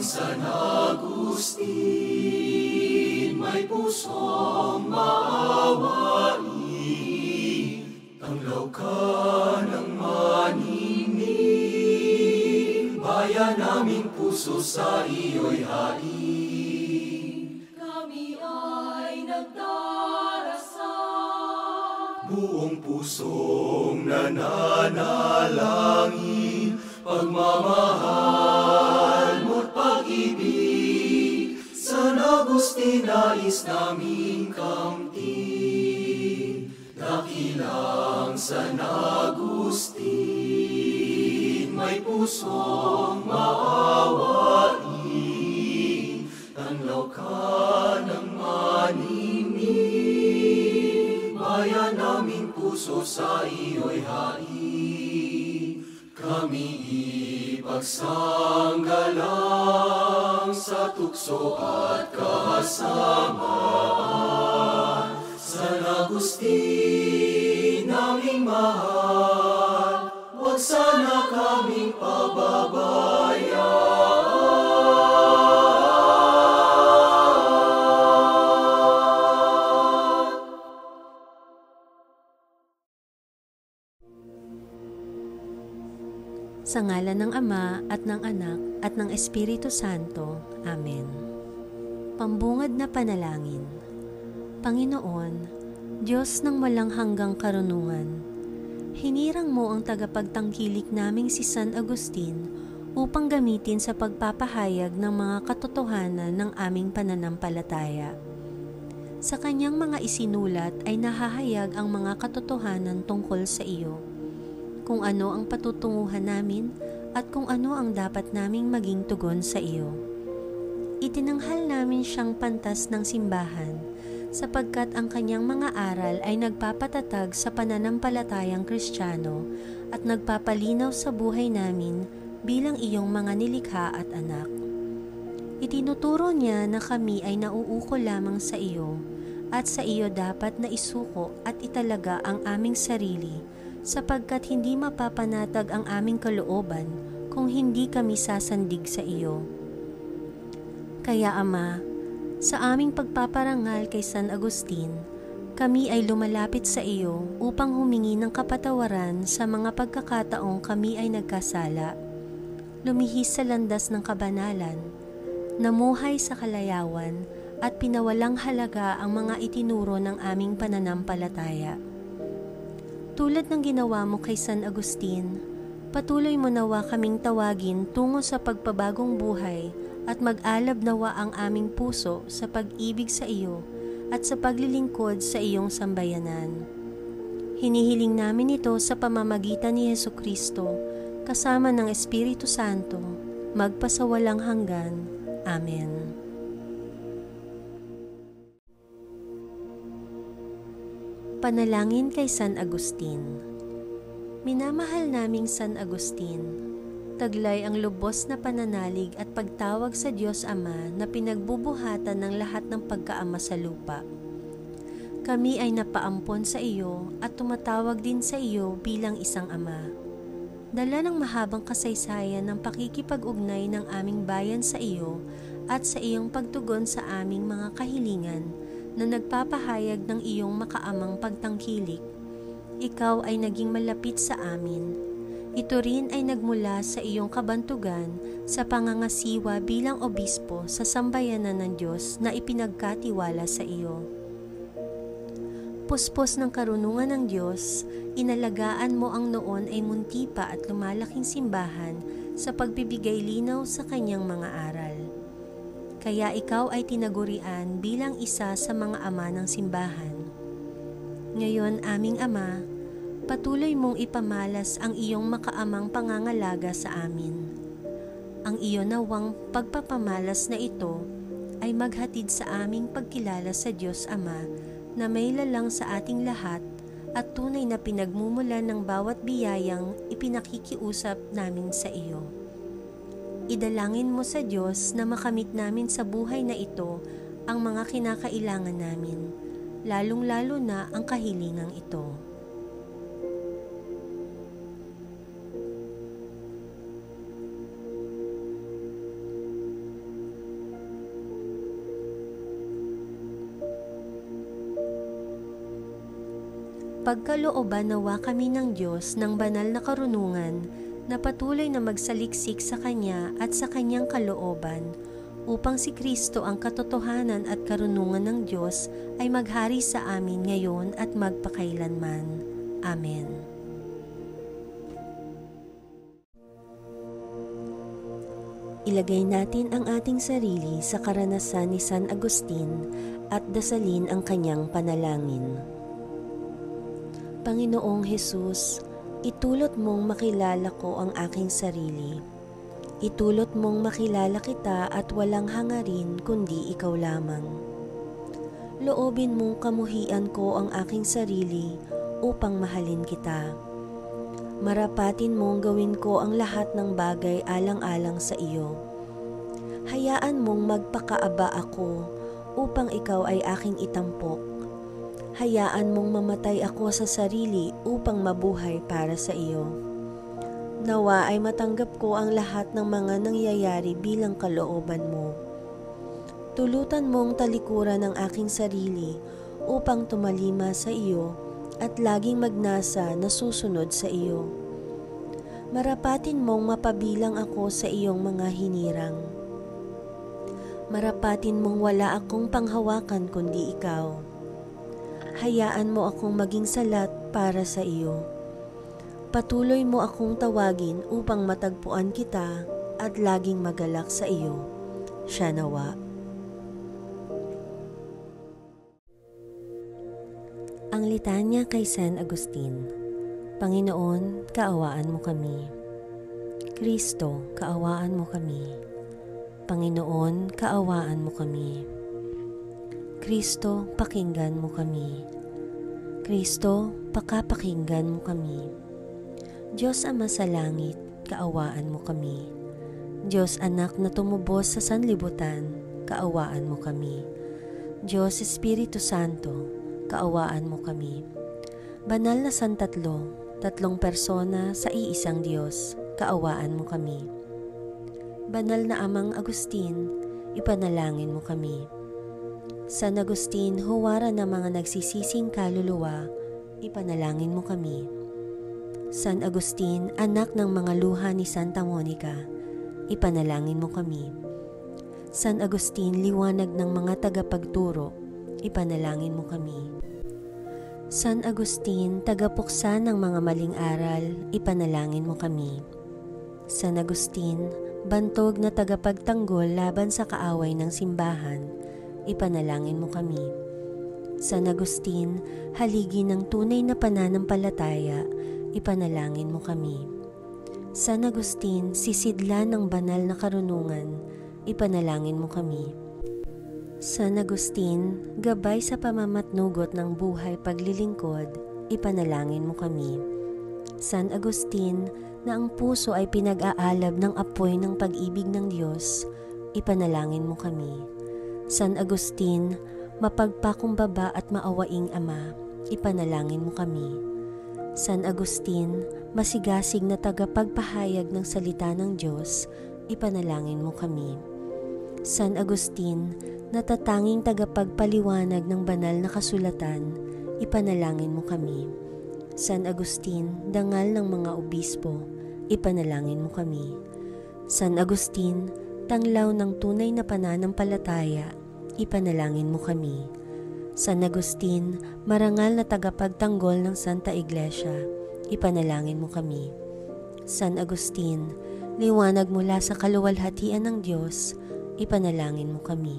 San Agustin, may pusong maawain, tanglaw ka ng maningning, bayan naming puso sa iyo'y hain. Kami ay nagdarasal, Buong pusong nananalangin, pagmamahal mo't pag-ibig, San Agustin nais naming kamtin. Dakilang San Agustin, may pusong maawain, tanglaw ka ng maningning, bayan naming puso sa iyo'y hain. Kami ipagsanggalang sa tukso at kasamaan, San Agustin naming mahal, huwag sana kaming pababayaan. Sa ngalan ng Ama at ng Anak at ng Espiritu Santo. Amen. Pambungad na panalangin. Panginoon, Diyos ng walang hanggang karunungan, hinirang mo ang tagapagtangkilik naming si San Agustin upang gamitin sa pagpapahayag ng mga katotohanan ng aming pananampalataya. Sa kanyang mga isinulat ay nahahayag ang mga katotohanan tungkol sa iyo, kung ano ang patutunguhan namin at kung ano ang dapat naming maging tugon sa iyo. Itinanghal namin siyang pantas ng simbahan sapagkat ang kanyang mga aral ay nagpapatatag sa pananampalatayang Kristiyano at nagpapalinaw sa buhay namin bilang iyong mga nilikha at anak. Itinuturo niya na kami ay nauukol lamang sa iyo at sa iyo dapat na isuko at italaga ang aming sarili sapagkat hindi mapapanatag ang aming kalooban kung hindi kami sasandig sa iyo. Kaya Ama, sa aming pagpaparangal kay San Agustin, kami ay lumalapit sa iyo upang humingi ng kapatawaran sa mga pagkakataong kami ay nagkasala, lumihis sa landas ng kabanalan, namuhay sa kalayawan at pinawalang halaga ang mga itinuro ng aming pananampalataya. Tulad ng ginawa mo kay San Agustin, patuloy mo nawa kaming tawagin tungo sa pagpabagong buhay at mag-alab nawa ang aming puso sa pag-ibig sa iyo at sa paglilingkod sa iyong sambayanan. Hinihiling namin ito sa pamamagitan ni Jesucristo, kasama ng Espiritu Santo, magpasawalang hanggan. Amen. Panalangin kay San Agustin. Minamahal naming San Agustin, taglay ang lubos na pananalig at pagtawag sa Diyos Ama na pinagbubuhatan ng lahat ng pagkaama sa lupa. Kami ay napaampon sa iyo at tumatawag din sa iyo bilang isang ama. Dala ng mahabang kasaysayan ng pakikipag-ugnay ng aming bayan sa iyo at sa iyong pagtugon sa aming mga kahilingan na nagpapahayag ng iyong makaamang pagtangkilik, ikaw ay naging malapit sa amin. Ito rin ay nagmula sa iyong kabantugan sa pangangasiwa bilang obispo sa sambayanan ng Diyos na ipinagkatiwala sa iyo. Puspos ng karunungan ng Diyos, inalagaan mo ang noon ay munti pa at lumalaking simbahan sa pagbibigay linaw sa kanyang mga aral. Kaya ikaw ay tinagurian bilang isa sa mga ama ng simbahan. Ngayon, aming Ama, patuloy mong ipamalas ang iyong makaamang pangangalaga sa amin. Ang iyo nawang pagpapamalas na ito ay maghatid sa aming pagkilala sa Diyos Ama na may lalang sa ating lahat at tunay na pinagmumulan ng bawat biyayang ipinakikiusap namin sa iyo. Idalangin mo sa Diyos na makamit namin sa buhay na ito ang mga kinakailangan namin, lalong-lalo na ang kahilingang ito. Pagkalooban nawa kami ng Diyos ng banal na karunungan na patuloy na magsaliksik sa Kanya at sa Kanyang kalooban, upang si Kristo ang katotohanan at karunungan ng Diyos ay maghari sa amin ngayon at magpakailanman. Amen. Ilagay natin ang ating sarili sa karanasan ni San Agustin at dasalin ang kanyang panalangin. Panginoong Hesus, itulot mong makilala ko ang aking sarili. Itulot mong makilala kita at walang hangarin kundi ikaw lamang. Loobin mong kamuhian ko ang aking sarili upang mahalin kita. Marapatin mong gawin ko ang lahat ng bagay alang-alang sa iyo. Hayaan mong magpakaaba ako upang ikaw ay aking itampok. Hayaan mong mamatay ako sa sarili upang mabuhay para sa iyo. Nawa ay matanggap ko ang lahat ng mga nangyayari bilang kalooban mo. Tulutan mong talikuran ang aking sarili upang tumalima sa iyo at laging magnasa na susunod sa iyo. Marapatin mong mapabilang ako sa iyong mga hinirang. Marapatin mong wala akong panghawakan kundi ikaw. Hayaan mo akong maging salat para sa iyo. Patuloy mo akong tawagin upang matagpuan kita at laging magalak sa iyo. Siya nawa. Ang litanya kay San Agustin. Panginoon, kaawaan mo kami. Kristo, kaawaan mo kami. Panginoon, kaawaan mo kami. Kristo, pakinggan mo kami. Kristo, pakapakinggan mo kami. Diyos Ama sa langit, kaawaan mo kami. Diyos Anak na tumubos sa sanlibutan, kaawaan mo kami. Diyos Espiritu Santo, kaawaan mo kami. Banal na Santatlo, tatlong persona sa iisang Diyos, kaawaan mo kami. Banal na Amang Agustin, ipanalangin mo kami. San Agustin, huwara ng mga nagsisising kaluluwa, ipanalangin mo kami. San Agustin, anak ng mga luha ni Santa Monica, ipanalangin mo kami. San Agustin, liwanag ng mga tagapagturo, ipanalangin mo kami. San Agustin, tagapuksa ng mga maling aral, ipanalangin mo kami. San Agustin, bantog na tagapagtanggol laban sa kaaway ng simbahan, ipanalangin mo kami. San Agustin, haligi ng tunay na pananampalataya, ipanalangin mo kami. San Agustin, sisidlan ng banal na karunungan, ipanalangin mo kami. San Agustin, gabay sa pamamatnugot ng buhay paglilingkod, ipanalangin mo kami. San Agustin, na ang puso ay pinag-aalab ng apoy ng pag-ibig ng Diyos, ipanalangin mo kami. San Agustin, mapagpakumbaba at maawaing Ama, ipanalangin mo kami. San Agustin, masigasig na tagapagpahayag ng salita ng Diyos, ipanalangin mo kami. San Agustin, natatanging tagapagpaliwanag ng banal na kasulatan, ipanalangin mo kami. San Agustin, dangal ng mga obispo, ipanalangin mo kami. San Agustin, tanglaw ng tunay na pananampalataya, ipanalangin mo kami. San Agustin, marangal na tagapagtanggol ng Santa Iglesia, ipanalangin mo kami. San Agustin, liwanag mula sa kaluwalhatian ng Diyos, ipanalangin mo kami.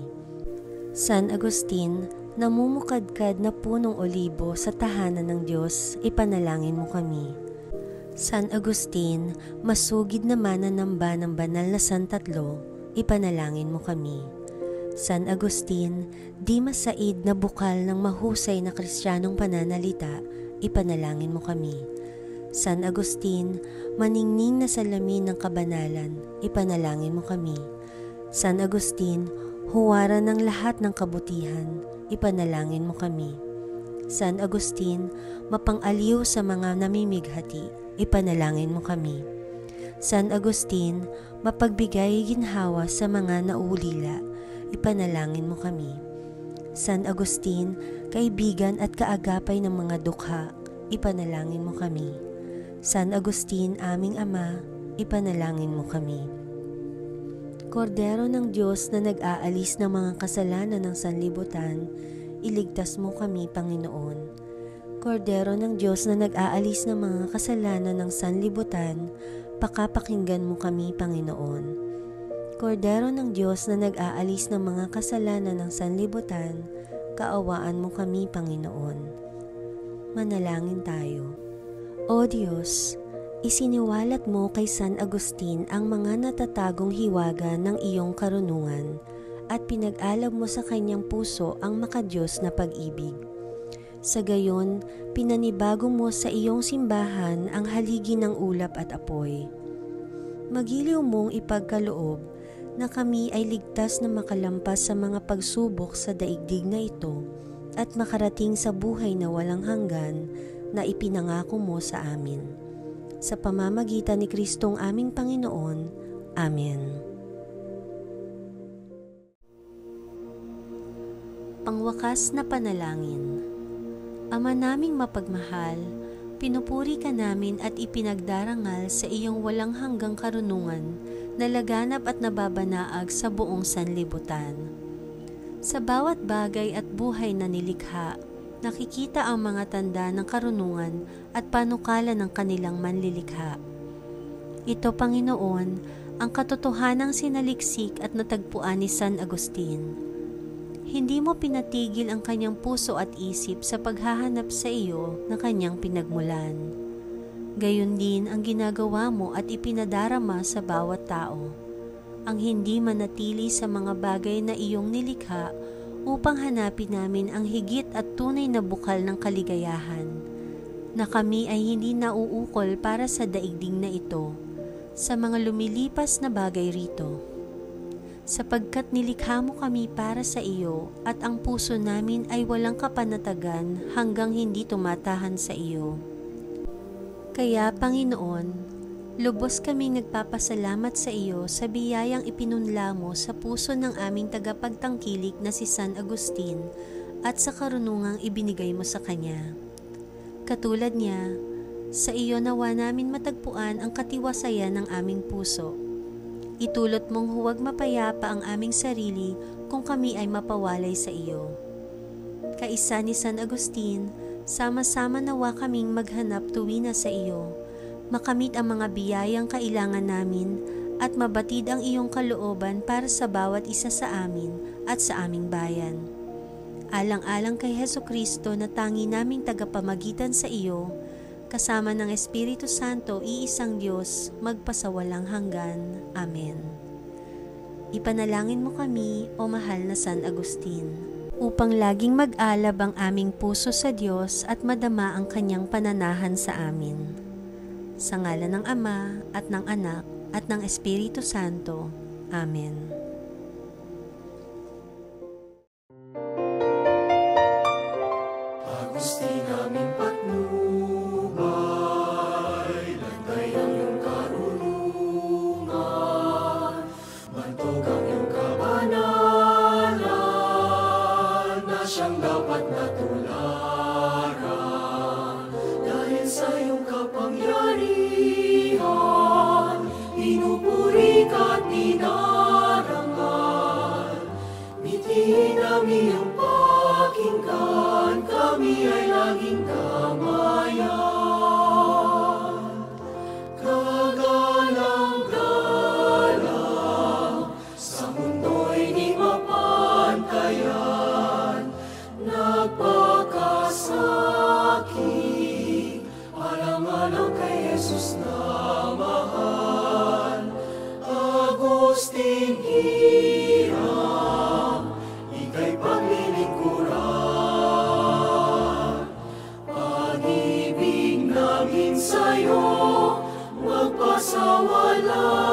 San Agustin, namumukadkad na punong olibo sa tahanan ng Diyos, ipanalangin mo kami. San Agustin, masugid na mananamba ng banal na Santatlo, ipanalangin mo kami. San Agustin, di masaid na bukal ng mahusay na Kristiyanong pananalita, ipanalangin mo kami. San Agustin, maningning na salamin ng kabanalan, ipanalangin mo kami. San Agustin, huwara ng lahat ng kabutihan, ipanalangin mo kami. San Agustin, mapang-aliw sa mga namimighati, ipanalangin mo kami. San Agustin, mapagbigay ginhawa sa mga naulila, ipanalangin mo kami. San Agustin, kaibigan at kaagapay ng mga dukha, ipanalangin mo kami. San Agustin, aming Ama, ipanalangin mo kami. Kordero ng Diyos na nag-aalis ng mga kasalanan ng sanlibutan, iligtas mo kami, Panginoon. Kordero ng Diyos na nag-aalis ng mga kasalanan ng sanlibutan, pakapakinggan mo kami, Panginoon. Kordero ng Diyos na nag-aalis ng mga kasalanan ng sanlibutan, kaawaan mo kami, Panginoon. Manalangin tayo. O Diyos, isiniwalat mo kay San Agustin ang mga natatagong hiwaga ng iyong karunungan at pinag-alab mo sa kanyang puso ang makadiyos na pag-ibig. Sa gayon, pinanibago mo sa iyong simbahan ang haligi ng ulap at apoy. Magiliw mong ipagkaloob na kami ay ligtas na makalampas sa mga pagsubok sa daigdig na ito at makarating sa buhay na walang hanggan na ipinangako mo sa amin. Sa pamamagitan ni Kristong aming Panginoon. Amen. Pangwakas na panalangin. Ama naming mapagmahal, pinupuri ka namin at ipinagdarangal sa iyong walang hanggang karunungan na laganap at nababanaag sa buong sanlibutan. Sa bawat bagay at buhay na nilikha, nakikita ang mga tanda ng karunungan at panukala ng kanilang manlilikha. Ito, Panginoon, ang katotohanang sinaliksik at natagpuan ni San Agustin. Hindi mo pinatigil ang kanyang puso at isip sa paghahanap sa iyo na kanyang pinagmulan. Gayon din ang ginagawa mo at ipinadarama sa bawat tao, ang hindi manatili sa mga bagay na iyong nilikha upang hanapin namin ang higit at tunay na bukal ng kaligayahan, na kami ay hindi nauukol para sa daigdig na ito, sa mga lumilipas na bagay rito. Sapagkat nilikha mo kami para sa iyo at ang puso namin ay walang kapanatagan hanggang hindi tumatahan sa iyo. Kaya, Panginoon, lubos kaming nagpapasalamat sa iyo sa biyayang ipinunla mo sa puso ng aming tagapagtangkilik na si San Agustin at sa karunungang ibinigay mo sa kanya. Katulad niya, sa iyo nawa namin matagpuan ang katiwasayan ng aming puso. Itulot mong huwag mapayapa ang aming sarili kung kami ay mapawalay sa iyo. Kaisa ni San Agustin, sama-sama nawa kaming maghanap tuwina sa iyo, makamit ang mga biyayang kailangan namin at mabatid ang iyong kalooban para sa bawat isa sa amin at sa aming bayan. Alang-alang kay Hesukristo na tangi naming tagapamagitan sa iyo, kasama ng Espiritu Santo, iisang Diyos, magpasawalang hanggan. Amen. Ipanalangin mo kami, o mahal na San Agustin, upang laging mag-alab ang aming puso sa Diyos at madama ang kanyang pananahan sa amin. Sa ngalan ng Ama, at ng Anak, at ng Espiritu Santo. Amen. Agustin, aming patnubay, lantay ang iyong karunungan, bantog ang iyong kabanalan, na siyang dapat natularan. Dahil sa iyong kapangyarihan, pinupuri ka at dinarangal. Bitihin ang iyong pakinggan, kami ay laging damayan. Kagalang-galang, sa mundo'y di mapantayan, nagpakasakit, alang-alang kay Jesus na mahal. Agustin, hirang, ika'y paglilingkuran. Pag-ibig namin sa'yo, magpasawala.